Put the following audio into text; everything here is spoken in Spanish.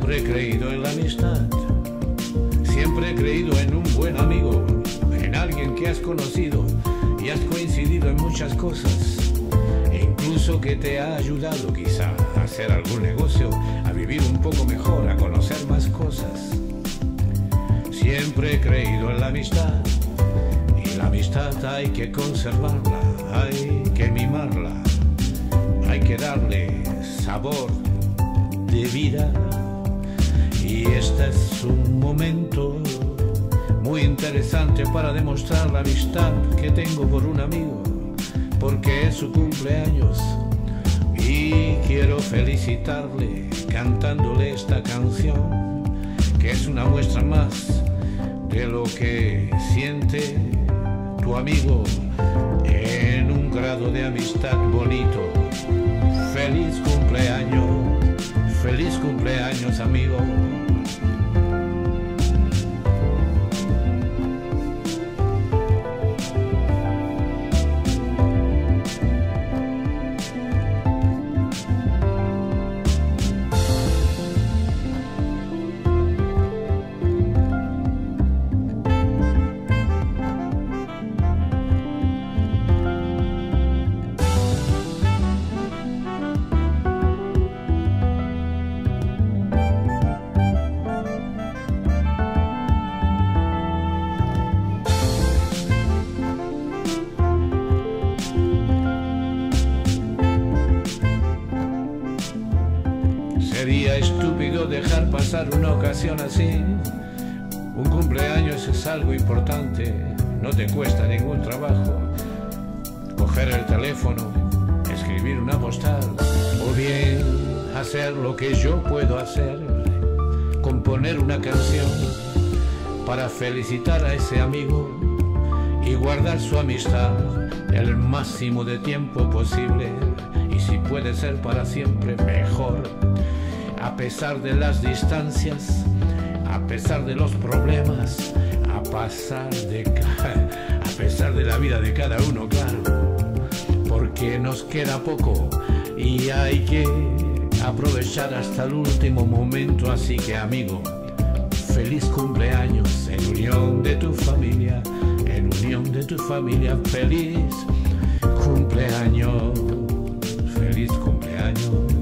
Siempre he creído en la amistad, siempre he creído en un buen amigo, en alguien que has conocido y has coincidido en muchas cosas, e incluso que te ha ayudado quizá a hacer algún negocio, a vivir un poco mejor, a conocer más cosas. Siempre he creído en la amistad, y la amistad hay que conservarla, hay que mimarla, hay que darle sabor de vida. Y este es un momento muy interesante para demostrar la amistad que tengo por un amigo, porque es su cumpleaños y quiero felicitarle cantándole esta canción, que es una muestra más de lo que siente tu amigo en un grado de amistad bonito. Feliz cumpleaños amigo. Sería estúpido dejar pasar una ocasión así. Un cumpleaños es algo importante, no te cuesta ningún trabajo coger el teléfono, escribir una postal, o bien hacer lo que yo puedo hacer, componer una canción para felicitar a ese amigo y guardar su amistad el máximo de tiempo posible, y si puede ser para siempre, mejor. A pesar de las distancias, a pesar de los problemas, a pesar de la vida de cada uno, claro, porque nos queda poco y hay que aprovechar hasta el último momento. Así que amigo, feliz cumpleaños en unión de tu familia, en unión de tu familia, feliz cumpleaños, feliz cumpleaños.